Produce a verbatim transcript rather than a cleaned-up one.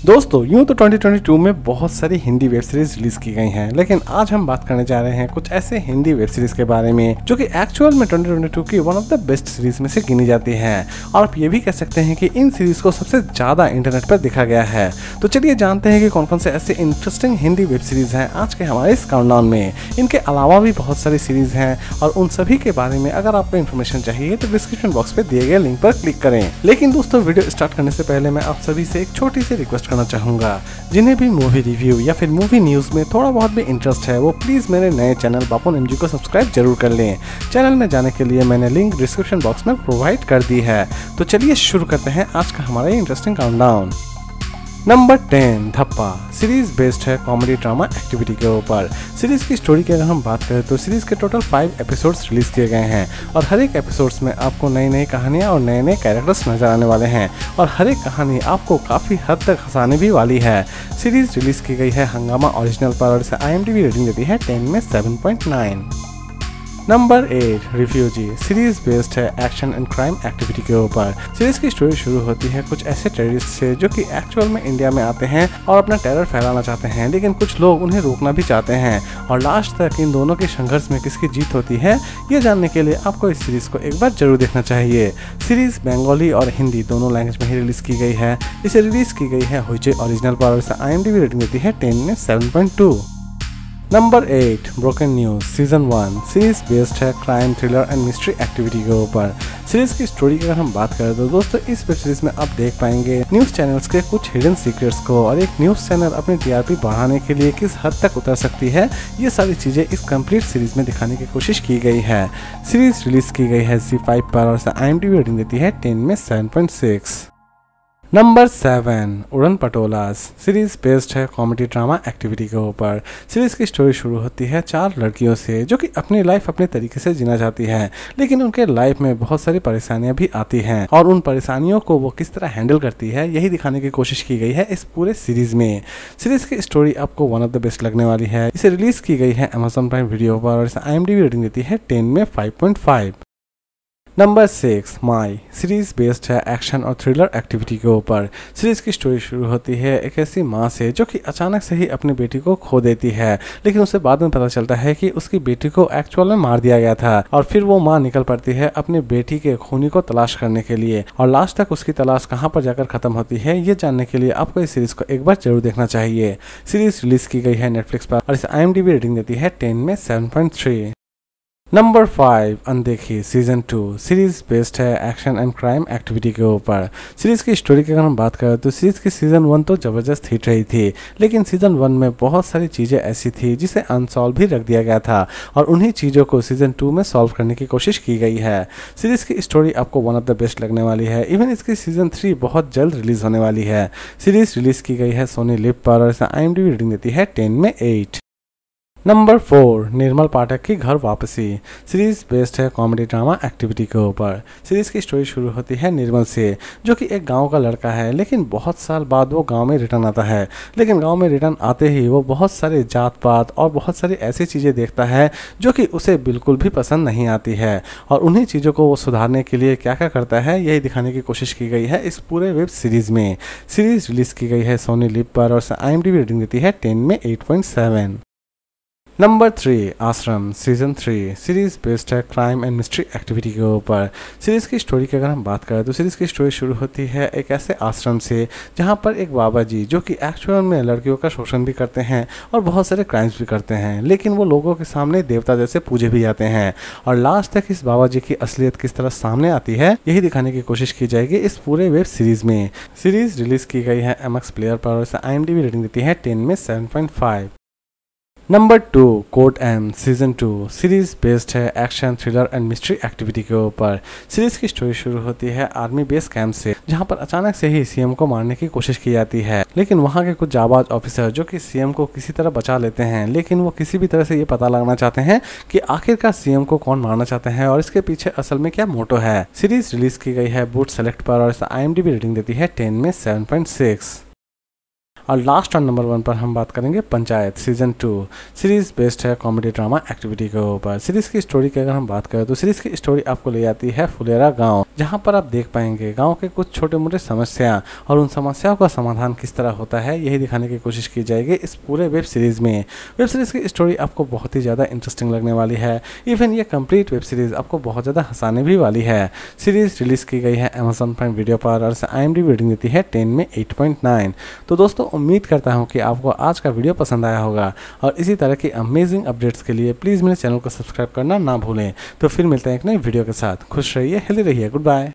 दोस्तों यूं तो ट्वेंटी ट्वेंटी टू में बहुत सारी हिंदी वेब सीरीज रिलीज की गई हैं, लेकिन आज हम बात करने जा रहे हैं कुछ ऐसे हिंदी वेब सीरीज के बारे में जो कि एक्चुअल में ट्वेंटी ट्वेंटी टू की one of the best series में से गिनी जाती हैं। और आप ये भी कह सकते हैं कि इन सीरीज को सबसे ज्यादा इंटरनेट पर देखा गया है। तो चलिए जानते हैं कि कौन कौन से ऐसे इंटरेस्टिंग हिंदी वेब सीरीज हैं आज के हमारे इस काउंटडाउन में। इनके अलावा भी बहुत सारी सीरीज हैं और उन सभी के बारे में अगर आपको इन्फॉर्मेशन चाहिए तो डिस्क्रिप्शन बॉक्स पे दिए गए लिंक पर क्लिक करें। लेकिन दोस्तों वीडियो स्टार्ट करने से पहले मैं आप सभी से एक छोटी सी रिक्वेस्ट करना चाहूंगा, जिन्हें भी मूवी रिव्यू या फिर मूवी न्यूज में थोड़ा बहुत भी इंटरेस्ट है वो प्लीज मेरे नए चैनल बापुन एमजी को सब्सक्राइब जरूर कर लें। चैनल में जाने के लिए मैंने लिंक डिस्क्रिप्शन बॉक्स में प्रोवाइड कर दी है। तो चलिए शुरू करते हैं आज का हमारा interesting countdown. Number ten, Dhappa series based है कॉमेडी ड्रामा एक्टिविटी के ऊपर। सीरीज की स्टोरी की अगर हम बात करें तो सीरीज के टोटल फाइव एपिसोड्स रिलीज किए गए हैं और हर एक एपिसोड्स में आपको नई नई कहानियां और नए नए कैरेक्टर्स नजर आने वाले हैं और हर एक कहानी आपको काफी हद तक हंसाने भी वाली है। सीरीज रिलीज की गई है हंगामा ओरिजिनल पर और इसे I M D B rating देती है टेन में seven point nine. Number eight, refugee series based है एक्शन एंड क्राइम एक्टिविटी के ऊपर। सीरीज की स्टोरी शुरू होती है कुछ ऐसे टेररिस्ट से जो कि एक्चुअल में इंडिया में आते हैं और अपना टेरर फैलाना चाहते हैं, लेकिन कुछ लोग उन्हें रोकना भी चाहते हैं और लास्ट तक इन दोनों के संघर्ष में किसकी जीत होती है ये जानने के लिए आपको इस सीरीज को एक बार जरूर देखना चाहिए। सीरीज बंगाली और हिंदी दोनों लैंग्वेज में ही रिलीज की गई है। इसे रिलीज की गई है हुइचे ओरिजिनल पर और इसे I M D B rating देती है टेन में seven point two. Number eight, broken news season one series based है crime thriller and mystery activity के ऊपर। सीरीज की स्टोरी की अगर हम बात करें तो दोस्तों इस वेब सीरीज में आप देख पाएंगे न्यूज चैनल्स के कुछ हिडन सीक्रेट्स को और एक न्यूज चैनल अपनी टीआरपी बढ़ाने के लिए किस हद तक उतर सकती है, ये सारी चीजें इस कंप्लीट सीरीज में दिखाने की कोशिश की गई है। सीरीज रिलीज की गई है ज़ी फाइव पर और I M D B rating देती है टेन में seven point six. Number seven, Udan Patolas series based है कॉमेडी ड्रामा एक्टिविटी के ऊपर। सीरीज की स्टोरी शुरू होती है चार लड़कियों से जो कि अपनी लाइफ अपने तरीके से जीना चाहती हैं, लेकिन उनके लाइफ में बहुत सारी परेशानियां भी आती हैं और उन परेशानियों को वो किस तरह हैंडल करती है यही दिखाने की कोशिश की गई है इस पूरे सीरीज में। सीरीज की स्टोरी आपको वन ऑफ द बेस्ट लगने वाली है। इसे रिलीज की गई है अमेजॉन प्राइम वीडियो पर और इसे I M D B rating देती है टेन में five point five. Number six, Mai series based है एक्शन और थ्रिलर एक्टिविटी के ऊपर। सीरीज की स्टोरी शुरू होती है एक ऐसी माँ से जो कि अचानक से ही अपनी बेटी को खो देती है, लेकिन उसे बाद में पता चलता है कि उसकी बेटी को एक्चुअल में मार दिया गया था और फिर वो माँ निकल पड़ती है अपनी बेटी के खूनी को तलाश करने के लिए और लास्ट तक उसकी तलाश कहाँ पर जाकर खत्म होती है ये जानने के लिए आपको इस सीरीज को एक बार जरूर देखना चाहिए। सीरीज रिलीज की गई है नेटफ्लिक्स पर और इसे I M D B rating देती है टेन में seven point three. Number five, Undekhi season two series based है एक्शन एंड क्राइम एक्टिविटी के ऊपर। सीरीज की स्टोरी की अगर हम बात करें तो सीरीज की सीजन वन तो जबरदस्त हिट रही थी, लेकिन सीजन वन में बहुत सारी चीजें ऐसी थी जिसे अनसॉल्व भी रख दिया गया था और उन्हीं चीजों को सीजन टू में सॉल्व करने की कोशिश की गई है। सीरीज की स्टोरी आपको वन ऑफ द बेस्ट लगने वाली है। इवन इसकी सीजन थ्री बहुत जल्द रिलीज होने वाली है। सीरीज रिलीज की गई है सोनी लिव पर और इसे I M D B rating देती है टेन में eight. Number four, Nirmal Pathak ki Ghar Wapsi series based है कॉमेडी ड्रामा एक्टिविटी के ऊपर। सीरीज की स्टोरी शुरू होती है निर्मल से जो कि एक गांव का लड़का है, लेकिन बहुत साल बाद वो गांव में रिटर्न आता है। लेकिन गांव में रिटर्न आते ही वो बहुत सारे जात पात और बहुत सारी ऐसी चीज़ें देखता है जो कि उसे बिल्कुल भी पसंद नहीं आती है और उन्हीं चीज़ों को वो सुधारने के लिए क्या क्या करता है यही दिखाने की कोशिश की गई है इस पूरे वेब सीरीज में। सीरीज रिलीज की गई है सोनी लिव पर और I M D B rating देती है टेन में eight point seven. Number three, Aashram season three series based है क्राइम एंड मिस्ट्री एक्टिविटी के ऊपर। सीरीज की स्टोरी की अगर हम बात करें तो सीरीज की स्टोरी शुरू होती है एक ऐसे आश्रम से जहां पर एक बाबा जी जो कि एक्चुअल में लड़कियों का शोषण भी करते हैं और बहुत सारे क्राइम्स भी करते हैं, लेकिन वो लोगों के सामने देवता जैसे पूजे भी जाते हैं और लास्ट तक इस बाबा जी की असलियत किस तरह सामने आती है यही दिखाने की कोशिश की जाएगी इस पूरे वेब सीरीज में। सीरीज रिलीज की गई है एम एक्स प्लेयर पर और इसे I M D B rating देती है टेन में seven point five. Number two, code M season two series based है action thriller and mystery activity के ऊपर। सीरीज की स्टोरी शुरू होती है आर्मी बेस कैंप से जहां पर अचानक से ही सीएम को मारने की कोशिश की जाती है, लेकिन वहां के कुछ जाबाज ऑफिसर जो कि सीएम को किसी तरह बचा लेते हैं, लेकिन वो किसी भी तरह से ये पता लगाना चाहते हैं कि आखिरकार सीएम को कौन मारना चाहते हैं और इसके पीछे असल में क्या मोटो है। सीरीज रिलीज की गई है बूट सेलेक्ट पर और I M D B rating देती है टेन में सेवन पॉइंट सिक्स। और लास्ट और नंबर वन पर हम बात करेंगे Panchayat season two. Series based है कॉमेडी ड्रामा एक्टिविटी के ऊपर। सीरीज की स्टोरी की अगर हम बात करें तो सीरीज की स्टोरी आपको ले जाती है फुलेरा गांव, जहां पर आप देख पाएंगे गांव के कुछ छोटे मोटे समस्या और उन समस्याओं का समाधान किस तरह होता है, यही दिखाने की कोशिश की जाएगी इस पूरे वेब सीरीज में। वेब सीरीज की स्टोरी आपको बहुत ही ज़्यादा इंटरेस्टिंग लगने वाली है। इवन ये कंप्लीट वेब सीरीज आपको बहुत ज़्यादा हंसाने भी वाली है। सीरीज रिलीज की गई है अमेजॉन प्राइम वीडियो पर और इसे I M D B rating देती है टेन में एट पॉइंट नाइन। तो दोस्तों उम्मीद करता हूँ कि आपको आज का वीडियो पसंद आया होगा और इसी तरह की अमेजिंग अपडेट्स के लिए प्लीज़ मेरे चैनल को सब्सक्राइब करना ना भूलें। तो फिर मिलते हैं एक नई वीडियो के साथ। खुश रहिए, हेल्दी रहिए, गुड बाय।